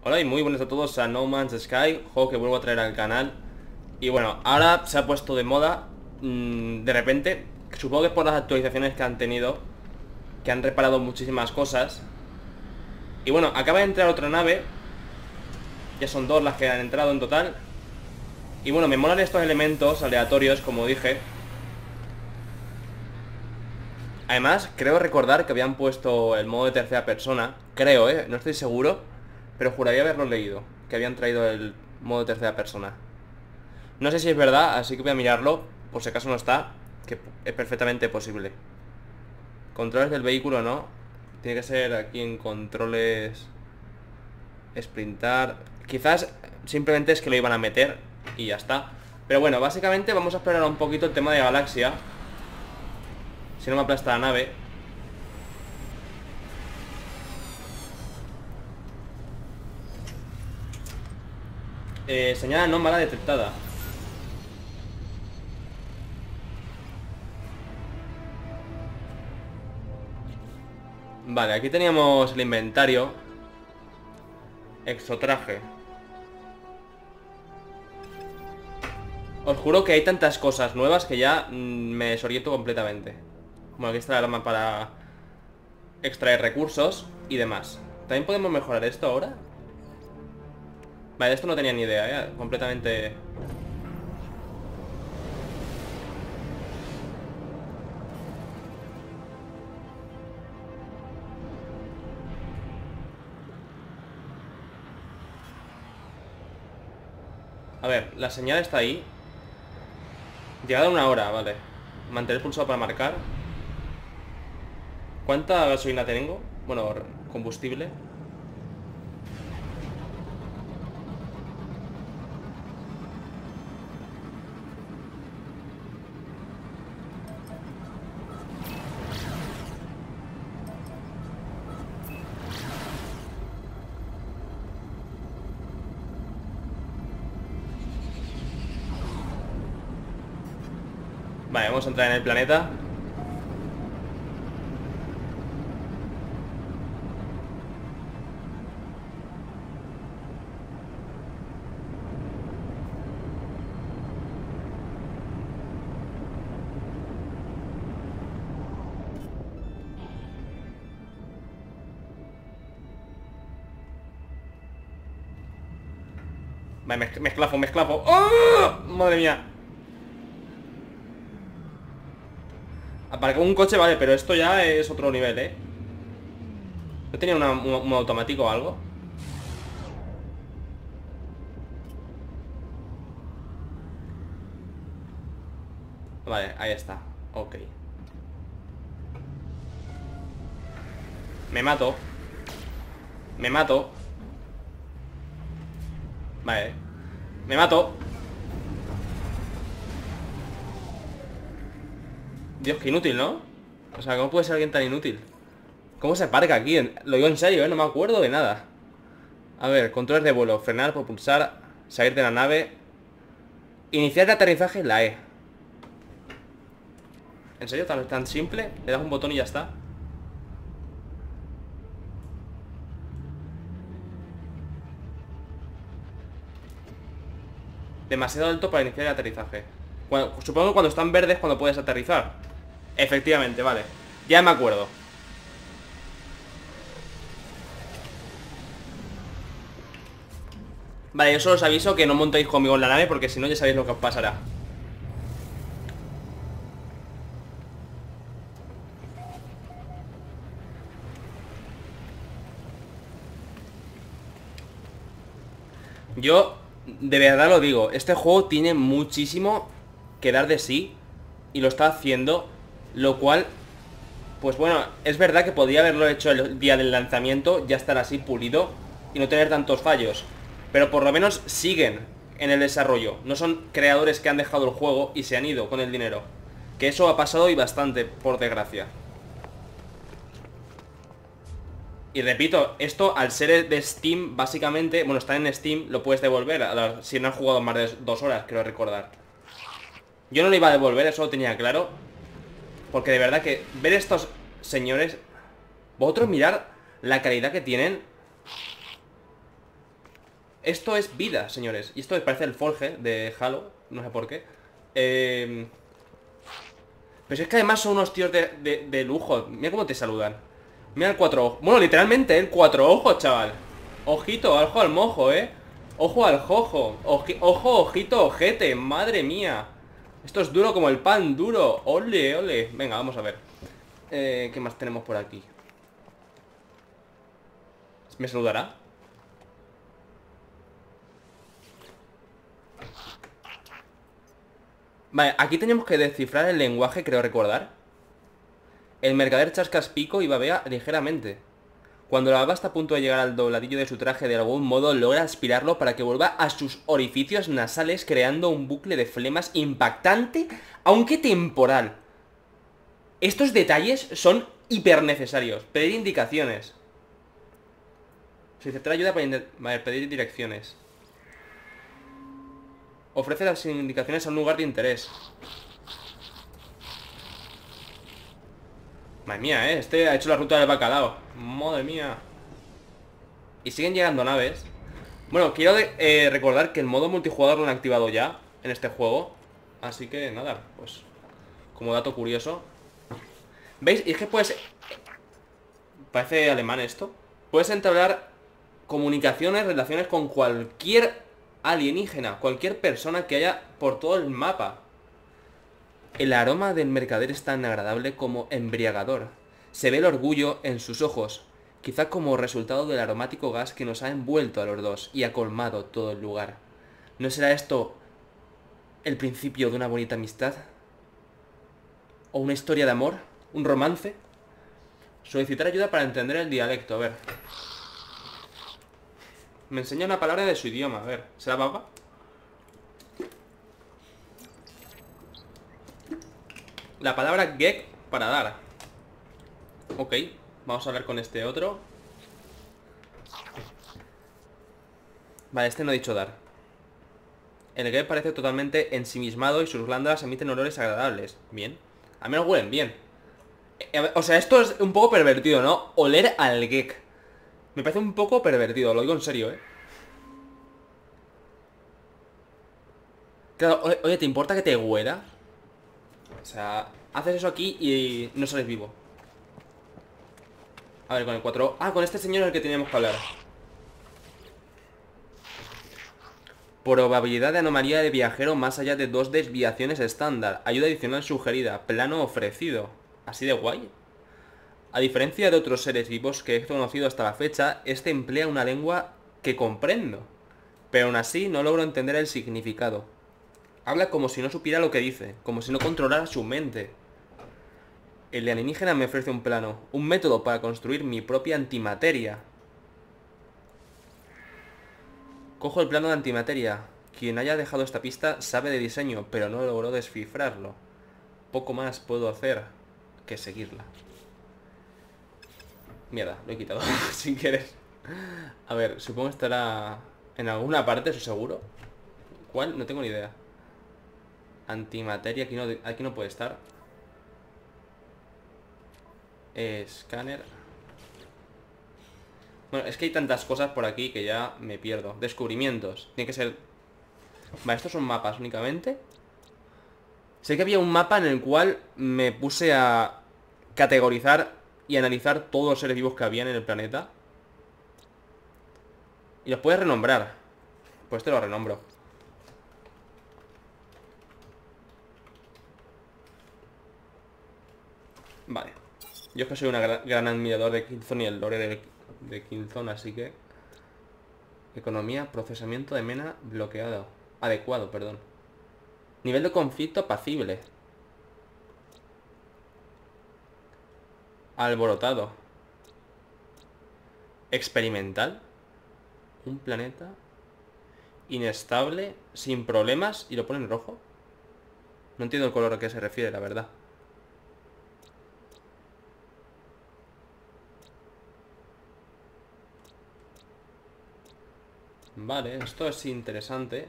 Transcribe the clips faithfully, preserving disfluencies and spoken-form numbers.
Hola y muy buenas a todos a No Man's Sky, juego que vuelvo a traer al canal. Y bueno, ahora se ha puesto de moda, mmm, de repente, supongo que por las actualizaciones que han tenido, que han reparado muchísimas cosas. Y bueno, acaba de entrar otra nave, ya son dos las que han entrado en total. Y bueno, me molan estos elementos aleatorios, como dije. Además, creo recordar que habían puesto el modo de tercera persona. Creo, eh, no estoy seguro, pero juraría haberlo leído, que habían traído el modo de tercera persona. No sé si es verdad, así que voy a mirarlo, por si acaso no está, que es perfectamente posible. Controles del vehículo no. Tiene que ser aquí en controles. Sprintar. Quizás simplemente es que lo iban a meter y ya está. Pero bueno, básicamente vamos a explorar un poquito el tema de Galaxia. Si no me aplasta la nave. eh, Señal anómala detectada. Vale, aquí teníamos el inventario. Exotraje. Os juro que hay tantas cosas nuevas que ya mmm, me desoriento completamente. Bueno, aquí está el arma para extraer recursos y demás. ¿También podemos mejorar esto ahora? Vale, de esto no tenía ni idea, ¿eh? Completamente... A ver, la señal está ahí. Llegada una hora, vale. Mantener pulsado para marcar. ¿Cuánta gasolina tengo? Bueno, combustible. Vale, vamos a entrar en el planeta. Vale, me, me esclafo, me esclafo. ¡Oh! Madre mía. Aparcó un coche, vale, pero esto ya es otro nivel, ¿eh? ¿No tenía una, un, un automático o algo? Vale, ahí está. Ok. Me mato. Me mato. Vale. Me mato. Dios, qué inútil, ¿no? O sea, ¿cómo puede ser alguien tan inútil? ¿Cómo se parca aquí? Lo digo en serio, ¿eh? No me acuerdo de nada. A ver, controles de vuelo. Frenar, propulsar, salir de la nave. Iniciar el aterrizaje, la E. ¿En serio? ¿Tan, tan simple? Le das un botón y ya está. Demasiado alto para iniciar el aterrizaje. Cuando, supongo que cuando están verdes cuando puedes aterrizar. Efectivamente, vale. Ya me acuerdo. Vale, yo solo os aviso que no montéis conmigo en la nave, porque si no ya sabéis lo que os pasará. Yo, de verdad lo digo, este juego tiene muchísimo que dar de sí y lo está haciendo, lo cual, pues bueno, es verdad que podría haberlo hecho el día del lanzamiento, ya estar así pulido y no tener tantos fallos, pero por lo menos siguen en el desarrollo, no son creadores que han dejado el juego y se han ido con el dinero, que eso ha pasado y bastante, por desgracia. Y repito, esto al ser de Steam, básicamente, bueno, está en Steam, lo puedes devolver a la, si no has jugado más de dos horas, creo recordar. Yo no lo iba a devolver, eso lo tenía claro. Porque de verdad que ver estos señores... Vosotros mirad la calidad que tienen. Esto es vida, señores. Y esto me parece el Forge de Halo. No sé por qué. Eh... Pero si es que además son unos tíos de, de, de lujo. Mira cómo te saludan. Mira el cuatro ojos. Bueno, literalmente el cuatro ojos, chaval. Ojito, ojo al mojo, eh. Ojo al jojo. Oji, ojo, ojito, ojete. Madre mía. Esto es duro como el pan duro. Ole, ole. Venga, vamos a ver. Eh, ¿Qué más tenemos por aquí? ¿Me saludará? Vale, aquí tenemos que descifrar el lenguaje, creo recordar. El mercader chascas pico y babea ligeramente. Cuando la baba está a punto de llegar al dobladillo de su traje, de algún modo logra aspirarlo para que vuelva a sus orificios nasales, creando un bucle de flemas impactante, aunque temporal. Estos detalles son hiper necesarios. Pedir indicaciones. Solicitar ayuda para vale, pedir direcciones. Ofrece las indicaciones a un lugar de interés. Madre mía, eh. Este ha hecho la ruta del bacalao. Madre mía. Y siguen llegando naves. Bueno, quiero de, eh, recordar que el modo multijugador lo han activado ya en este juego. Así que nada, pues como dato curioso. ¿Veis? Y es que puedes... Parece alemán esto. Puedes entablar comunicaciones, relaciones con cualquier alienígena, cualquier persona que haya por todo el mapa. El aroma del mercader es tan agradable como embriagador. Se ve el orgullo en sus ojos, quizá como resultado del aromático gas que nos ha envuelto a los dos y ha colmado todo el lugar. ¿No será esto el principio de una bonita amistad? ¿O una historia de amor? ¿Un romance? Solicitar ayuda para entender el dialecto, a ver. Me enseña una palabra de su idioma, a ver. ¿Será baba? La palabra gek para dar. Ok, vamos a hablar con este otro. Vale, este no ha dicho dar. El gek parece totalmente ensimismado y sus glándulas emiten olores agradables. Bien, al menos huelen bien. O sea, esto es un poco pervertido, ¿no? Oler al gek. Me parece un poco pervertido, lo digo en serio, ¿eh? Claro, oye, ¿te importa que te huela? O sea, haces eso aquí y no sales vivo. A ver, con el cuatro... Ah, con este señor es el que teníamos que hablar. Probabilidad de anomalía de viajero más allá de dos desviaciones estándar. Ayuda adicional sugerida. Plano ofrecido. ¿Así de guay? A diferencia de otros seres vivos que he conocido hasta la fecha, este emplea una lengua que comprendo. Pero aún así no logro entender el significado. Habla como si no supiera lo que dice, como si no controlara su mente. El alienígena me ofrece un plano, un método para construir mi propia antimateria. Cojo el plano de antimateria. Quien haya dejado esta pista sabe de diseño, pero no logró descifrarlo. Poco más puedo hacer que seguirla. Mierda, lo he quitado sin querer. A ver, supongo que estará en alguna parte, eso seguro. ¿Cuál? No tengo ni idea. Antimateria, aquí no, aquí no puede estar. Escáner. Bueno, es que hay tantas cosas por aquí que ya me pierdo. Descubrimientos. Tiene que ser... Vale, estos son mapas únicamente. Sé que había un mapa en el cual me puse a categorizar y analizar todos los seres vivos que habían en el planeta. Y los puedes renombrar. Pues te lo renombro. Vale. Yo es que soy un gran, gran admirador de Killzone y el lore de, de Killzone, así que... Economía, procesamiento de mena bloqueado. Adecuado, perdón. Nivel de conflicto apacible. Alborotado. Experimental. Un planeta inestable, sin problemas. ¿Y lo pone en rojo? No entiendo el color a qué se refiere, la verdad. Vale, esto es interesante.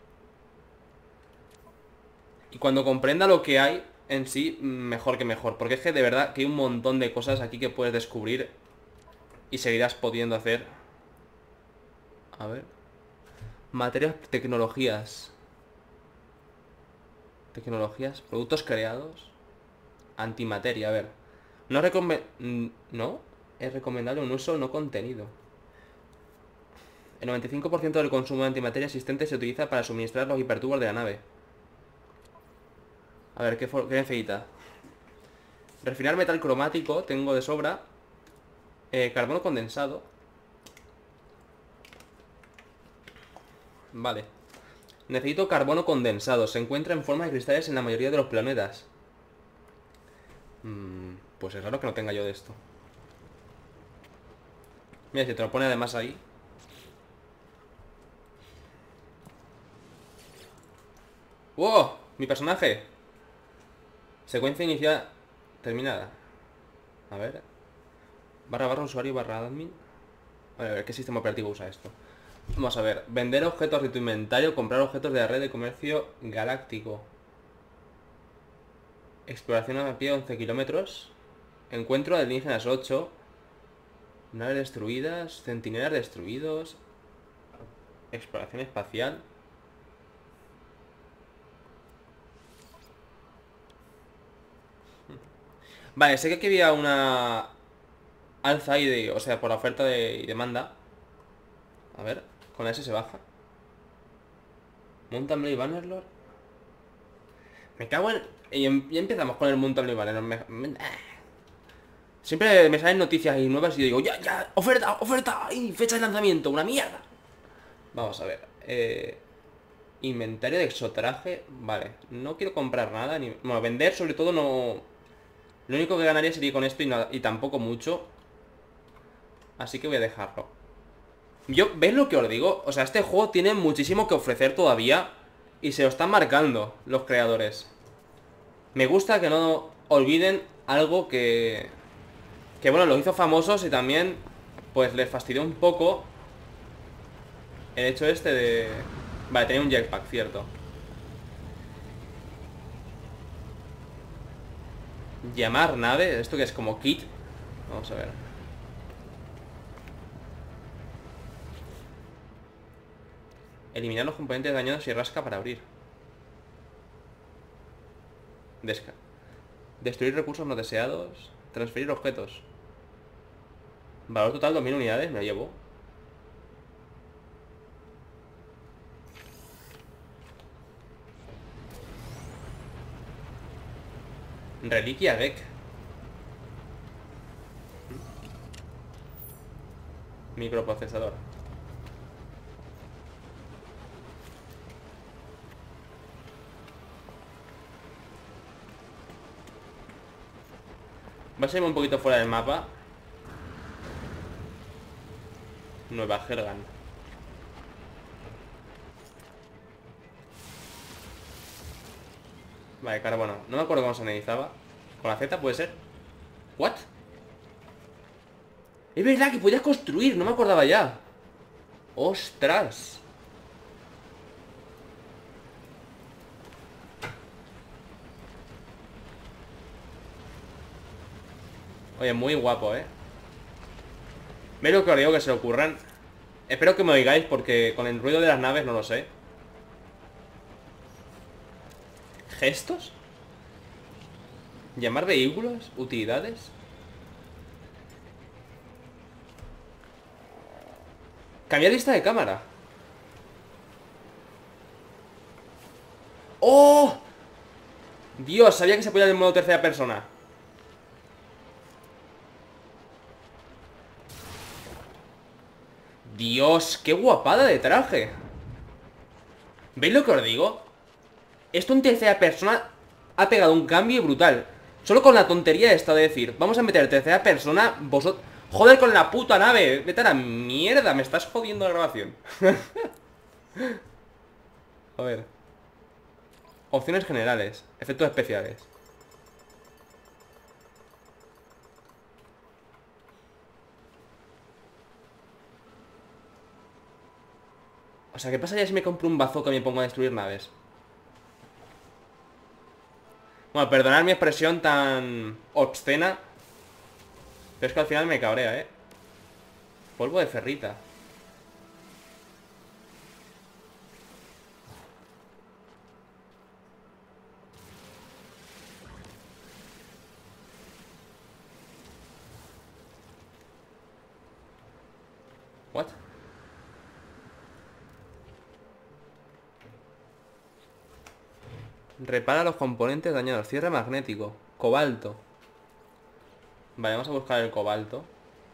Y cuando comprenda lo que hay en sí, mejor que mejor. Porque es que de verdad que hay un montón de cosas aquí que puedes descubrir y seguirás pudiendo hacer. A ver. Materias, tecnologías. Tecnologías, productos creados. Antimateria, a ver. No recome... No, es recomendable un uso no contenido. El noventa y cinco por ciento del consumo de antimateria existente se utiliza para suministrar los hipertubos de la nave. A ver, ¿qué, qué necesita? Refinar metal cromático, tengo de sobra. Eh, carbono condensado. Vale. Necesito carbono condensado. Se encuentra en forma de cristales en la mayoría de los planetas. Mm, pues es raro que no tenga yo de esto. Mira, si te lo pone además ahí. ¡Wow! Mi personaje. Secuencia inicial terminada. A ver. Barra barra usuario barra admin. A ver, ¿qué sistema operativo usa esto? Vamos a ver. Vender objetos de tu inventario. Comprar objetos de la red de comercio galáctico. Exploración a pie once kilómetros. Encuentro de alienígenas ocho. Naves destruidas. Centinelas destruidos. Exploración espacial. Vale, sé que aquí había una alza ahí de, o sea, por la oferta de, y demanda. A ver, con ese se baja. Mountain Blade Bannerlord. Me cago en... Y em- ya empezamos con el Mountain Blade Bannerlord. Me- me- Siempre me salen noticias y nuevas y yo digo, ya, ya, oferta, oferta, y fecha de lanzamiento, una mierda. Vamos a ver. Eh, inventario de exotraje. Vale, no quiero comprar nada. Ni... Bueno, vender sobre todo no... Lo único que ganaría sería con esto y, no... y tampoco mucho. Así que voy a dejarlo. Yo, ¿ves lo que os digo? O sea, este juego tiene muchísimo que ofrecer todavía. Y se lo están marcando los creadores. Me gusta que no olviden algo que... Que bueno, los hizo famosos y también... Pues les fastidió un poco el hecho este de... Vale, tenía un jetpack, cierto. Llamar nave, ¿esto que es como kit? Vamos a ver. Eliminar los componentes dañados y rasca para abrir. Desca. Destruir recursos no deseados. Transferir objetos. Valor total dos mil unidades, me lo llevo. Reliquia Gek. Microprocesador. Va a ser un poquito fuera del mapa. Nueva Jergan. Vale, carbono. No me acuerdo cómo se analizaba. ¿Con la Z puede ser? ¿What? Es verdad que podías construir, no me acordaba ya. ¡Ostras! Oye, muy guapo, ¿eh? ¿Veis lo que os digo que se le ocurran? Espero que me oigáis porque con el ruido de las naves no lo sé. ¿Gestos? ¿Llamar vehículos? ¿Utilidades? Cambiar vista de cámara. ¡Oh! Dios, sabía que se podía en modo tercera persona. Dios, qué guapada de traje. ¿Veis lo que os digo? Esto en tercera persona ha pegado un cambio brutal. Solo con la tontería esta de decir, vamos a meter tercera persona, vosotros... Joder con la puta nave. Vete a la mierda, me estás jodiendo la grabación. A ver. Opciones generales, efectos especiales. O sea, ¿qué pasaría si me compro un bazooka y me pongo a destruir naves? Bueno, perdonad mi expresión tan obscena, pero es que al final me cabrea, ¿eh? Polvo de ferrita. What? Repara los componentes dañados. Cierre magnético. Cobalto. Vale, vamos a buscar el cobalto.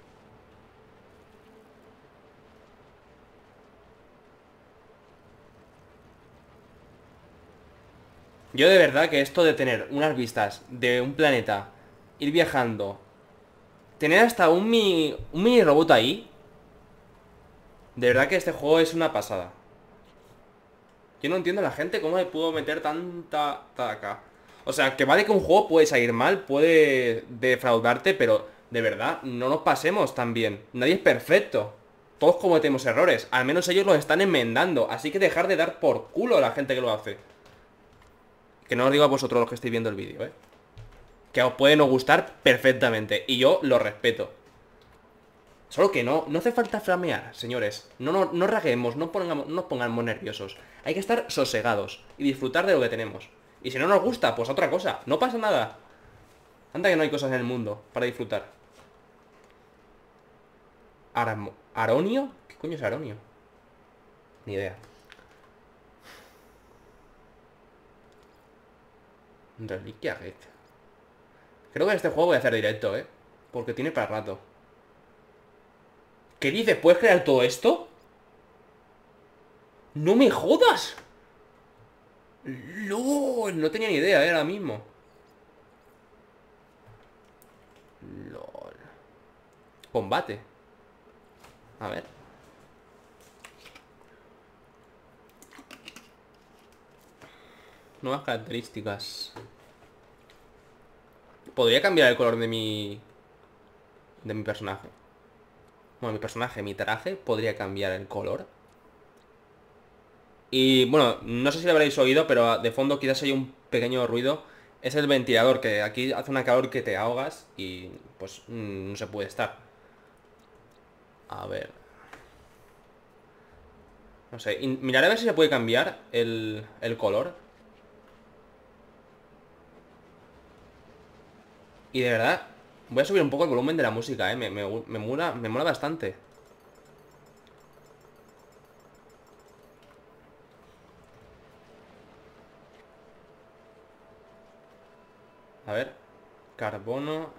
Yo de verdad que esto de tener unas vistas de un planeta, ir viajando, tener hasta un mini, un mini robot ahí, de verdad que este juego es una pasada. Yo no entiendo a la gente cómo le pudo meter tanta taca. O sea, que vale que un juego puede salir mal, puede defraudarte, pero de verdad, no nos pasemos tan bien. Nadie es perfecto. Todos cometemos errores. Al menos ellos los están enmendando. Así que dejar de dar por culo a la gente que lo hace. Que no os digo a vosotros los que estáis viendo el vídeo, ¿eh? Que os puede no gustar perfectamente. Y yo lo respeto. Solo que no, no hace falta flamear, señores. No, no, no raguemos, no, pongamos, no nos pongamos nerviosos. Hay que estar sosegados y disfrutar de lo que tenemos. Y si no nos gusta, pues otra cosa. No pasa nada. Anda que no hay cosas en el mundo para disfrutar. Aramo, ¿Aronio? ¿Qué coño es Aronio? Ni idea. Reliquia Red. Creo que en este juego voy a hacer directo, ¿eh? Porque tiene para rato. ¿Qué dices? ¿Puedes crear todo esto? ¡No me jodas! ¡Lol! No tenía ni idea, ¿eh? Ahora mismo. ¡Lol! Combate. A ver. Nuevas características. Podría cambiar el color de mi... De mi personaje. Bueno, mi personaje, mi traje podría cambiar el color. Y bueno, no sé si lo habréis oído, pero de fondo quizás hay un pequeño ruido. Es el ventilador, que aquí hace una calor que te ahogas y pues no se puede estar. A ver. No sé, miraré a ver si se puede cambiar el, el color. Y de verdad, voy a subir un poco el volumen de la música, eh. Me, me, me, mola, me mola bastante. A ver. Carbono.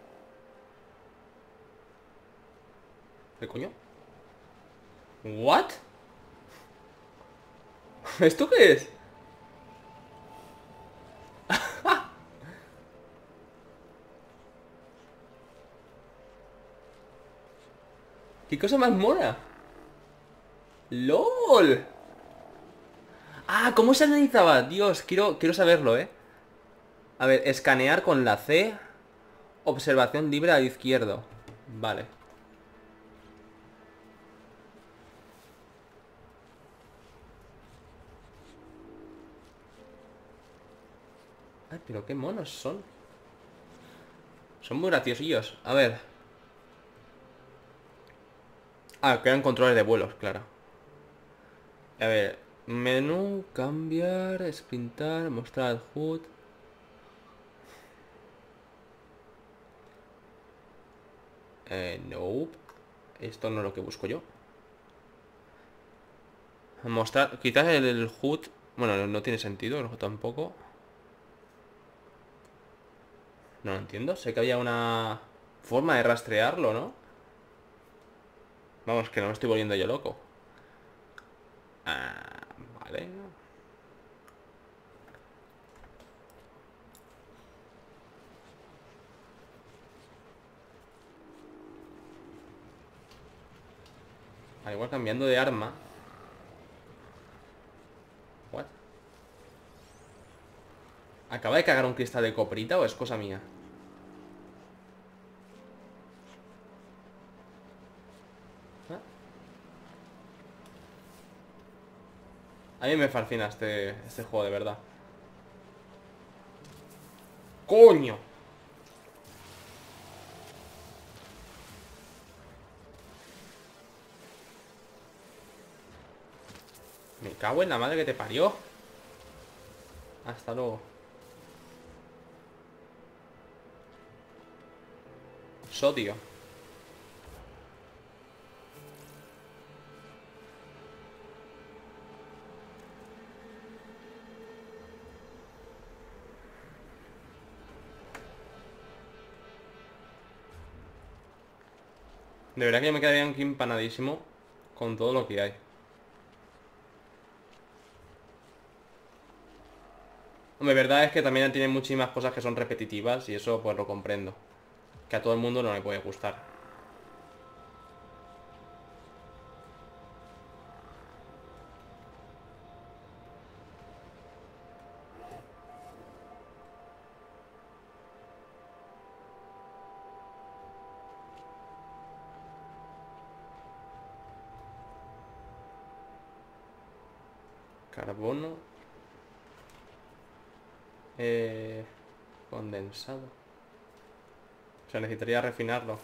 ¿Qué coño? ¿What? ¿Esto qué es? ¿Qué cosa más mona? ¡Lol! Ah, ¿cómo se analizaba? Dios, quiero, quiero saberlo, ¿eh? A ver, escanear con la C. Observación libre al izquierdo. Vale. Ay, pero qué monos son. Son muy graciosillos. A ver. Ah, crean controles de vuelos, claro. A ver. Menú, cambiar, sprintar, mostrar el H U D. Eh, nope. Esto no es lo que busco yo. Mostrar, quizás el, el H U D. Bueno, no, no tiene sentido, el H U D tampoco. No lo entiendo. Sé que había una forma de rastrearlo, ¿no? Vamos, que no me estoy volviendo yo loco. Ah, vale. Al igual cambiando de arma. What? ¿Acaba de cagar un cristal de coprita o es cosa mía? ¿Ah? A mí me fascina este, este juego, de verdad. ¡Coño! Me cago en la madre que te parió. Hasta luego. Sodio. De verdad que yo me quedaría aquí empanadísimo con todo lo que hay. Hombre, verdad es que también tiene muchísimas cosas que son repetitivas y eso pues lo comprendo. Que a todo el mundo no le puede gustar. Carbono. Eh, condensado. O sea, necesitaría refinarlo.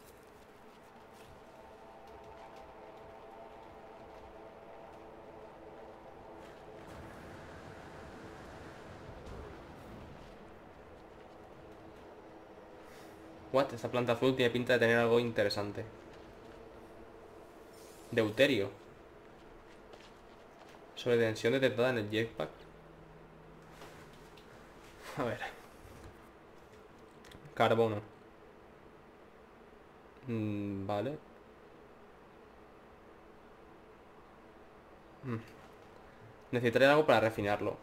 What? Esta planta azul tiene pinta de tener algo interesante. Deuterio. Sobretensión detectada en el jetpack. A ver. Carbono. Mm, vale. Mm. Necesitaré algo para refinarlo.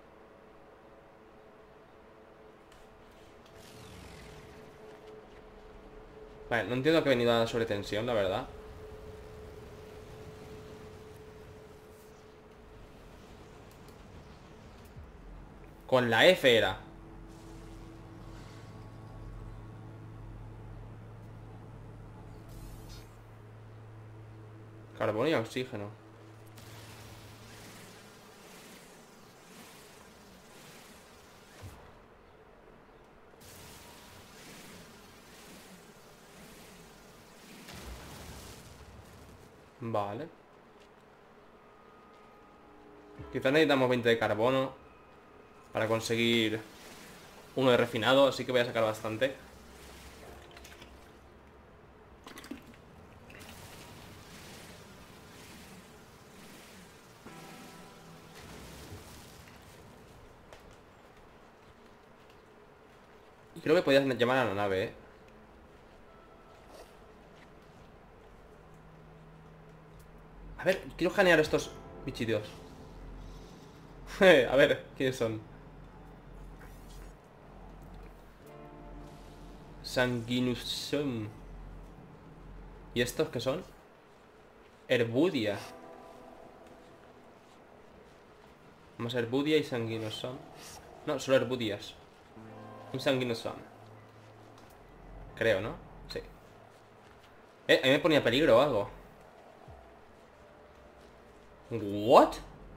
Vale, no entiendo a qué ha venido la sobretensión, la verdad. Con la F era. Carbono y oxígeno. Vale. Quizás necesitamos veinte de carbono para conseguir uno de refinado, así que voy a sacar bastante. Y creo que podías llamar a la nave, ¿eh? A ver, quiero escanear estos bichitos. A ver, ¿quiénes son? Sanguinusum. ¿Y estos qué son? Herbudia. Más Herbudia y Sanguinosum. No, solo Herbudias. Un Sanguinosum. Creo, ¿no? Sí. Eh, a mí me ponía peligro o algo. ¿What?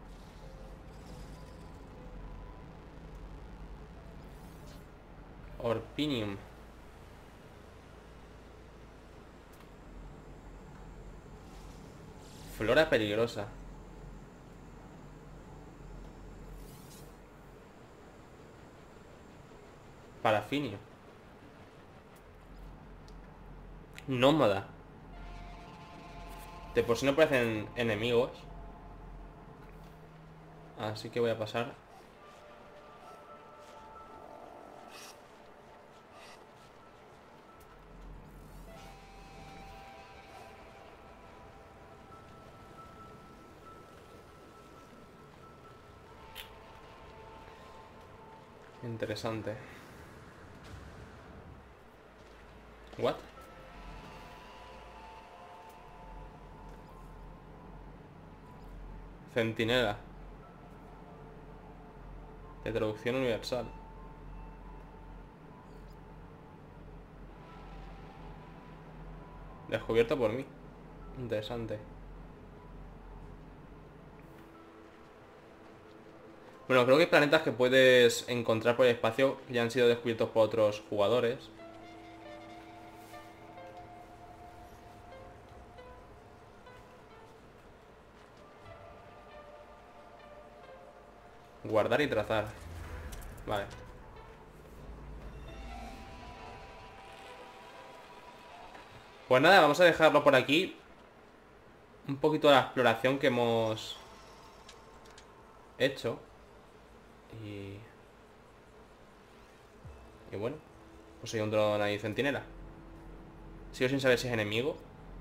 Orpinium. Flora peligrosa. Parafinio. Nómada. De por si no parecen enemigos. Así que voy a pasar. Interesante. What? Centinela. De traducción universal. Descubierto por mí. Interesante. Bueno, creo que hay planetas que puedes encontrar por el espacio que ya han sido descubiertos por otros jugadores. Guardar y trazar. Vale. Pues nada, vamos a dejarlo por aquí. Un poquito de la exploración que hemos hecho. Y... Y bueno, pues hay un dron ahí centinela. Sigo sin saber si es enemigo.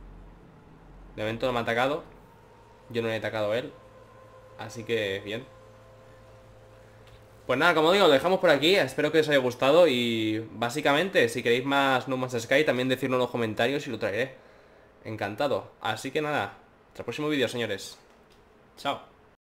De momento no me ha atacado. Yo no le he atacado a él. Así que bien. Pues nada, como digo, lo dejamos por aquí. Espero que os haya gustado. Y básicamente, si queréis más No Man's Sky, también decirlo en los comentarios y lo traeré. Encantado. Así que nada, hasta el próximo vídeo, señores. Chao.